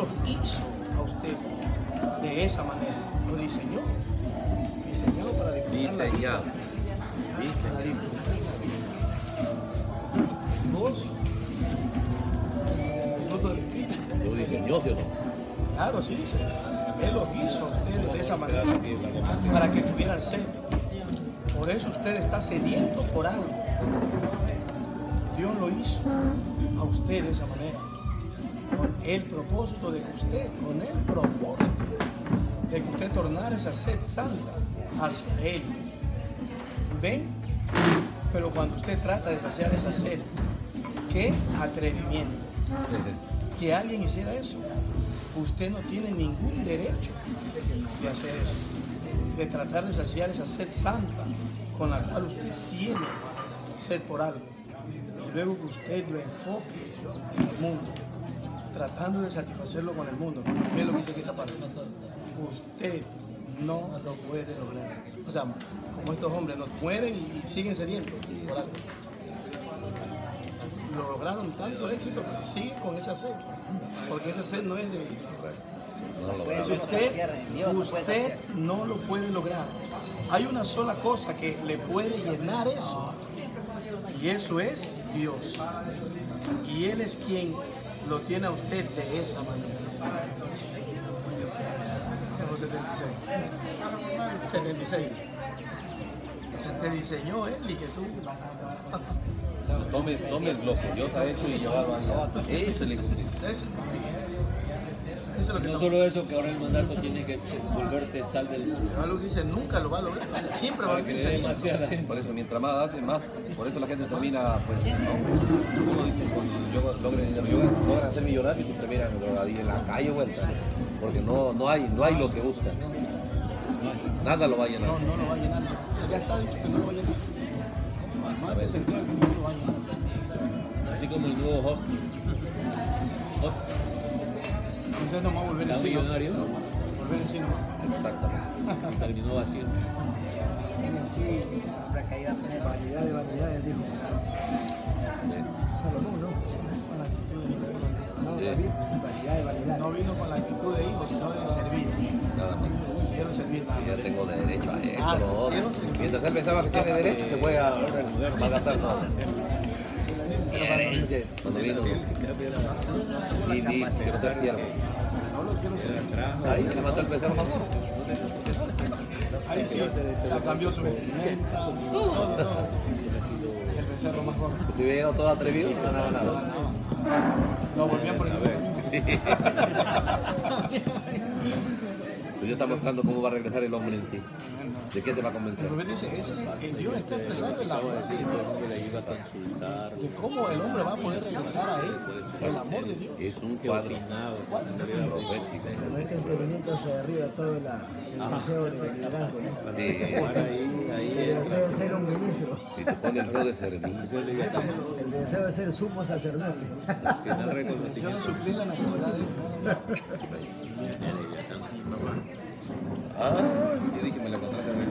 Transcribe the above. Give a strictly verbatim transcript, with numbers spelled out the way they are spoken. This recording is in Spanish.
los hizo a usted de esa manera. Lo diseñó. Diseñado para disfrutar la vida. Diseñado. Para disfrutar la vida. Vos, fruto del Espíritu. Lo diseñó, ¿sí o no? Claro, sí, sí. Él los hizo a ustedes de esa manera para que tuvieran sed. Por eso usted está sediento por algo. Dios lo hizo a usted de esa manera. Con el propósito de que usted, con el propósito de que usted tornara esa sed santa hacia Él. ¿Ven? Pero cuando usted trata de saciar esa sed, qué atrevimiento. Que alguien hiciera eso. Usted no tiene ningún derecho de hacer eso, de tratar de saciar esa sed santa con la cual usted tiene sed por algo. Y luego que usted lo enfoque en el mundo, tratando de satisfacerlo con el mundo. ¿Qué es lo que dice aquí esta parte? Usted no lo puede lograr. O sea, como estos hombres nos mueren y siguen sedientos por algo. Lo lograron tanto éxito que siguen con esa sed, porque esa sed no es de No lo Pues usted, usted no lo puede lograr. Hay una sola cosa que le puede llenar eso, y eso es Dios. Y Él es quien lo tiene a usted de esa manera. setenta y seis. Se te diseñó Él y que tú. Tomes, tomes lo que Dios ha hecho y llevarlo a Eso es la injusticia. Eso es lo que No no. solo eso, que ahora el mandato tiene que volverte sal del mundo. Pero algo que dice nunca lo va a lograr. Siempre va a Porque vivir hay demasiada gente. Por eso, mientras más hace, más, por eso la gente termina, pues, ¿no? Como dicen, cuando yo logren, logran, logran hacer millonarios y terminan drogadillos en la calle vuelta, porque no, no hay, no hay lo que buscan. Nada lo va a llenar. No, no lo va a llenar. O sea, ya está dicho que no lo va a llenar. Más de sentido que no lo va a llenar. Así como el nuevo Hop. Hop Entonces no va a volver en está sí. ¿no? millonario, Volver en sí nomás. Exactamente. terminó vacío. En sí, la caída apenas. Vanidad de vanidades, dijo. Salomón, ¿no? Con la actitud de hijo. No, Sí. David, vanidad de vanidades. No vino con la actitud de hijo, sino de servir. Nada más. Quiero servir nada Yo más. tengo derecho a esto, Ah, lo otro. quiero servir. Mientras él pensaba que tiene derecho, se fue a, va a gastar todo. Herencia. Cuando vino, y di, quiero ser siervo. Solo quiero servir. Ahí se levantó el becerro más gordo. Ahí sí, se cambió su vestimenta, todo, todo. El becerro más gordo. Pues si hubiera llegado todo atrevido, no ganaba nada. Lo volvían por el Sí. Pues Dios está mostrando cómo va a regresar el hombre en sí. ¿De qué se va a convencer? El dice, ese, el Dios está expresando el amor Sí, todo el mundo le ayuda a consultar. de cómo el hombre va a poder regresar a él, el amor de Dios. Es un cuadro Opinado, profético. Con este entendimiento hacia arriba todo la, el deseo de liderazgo, ¿no? Sí. ahora ahí, ahí El deseo de ser un ministro. Si te pone el deseo de servir. El deseo de ser sumo sacerdote. final Yo reconocimiento. de suplir la necesidad de él. Ah, yo dije, me la encontraste.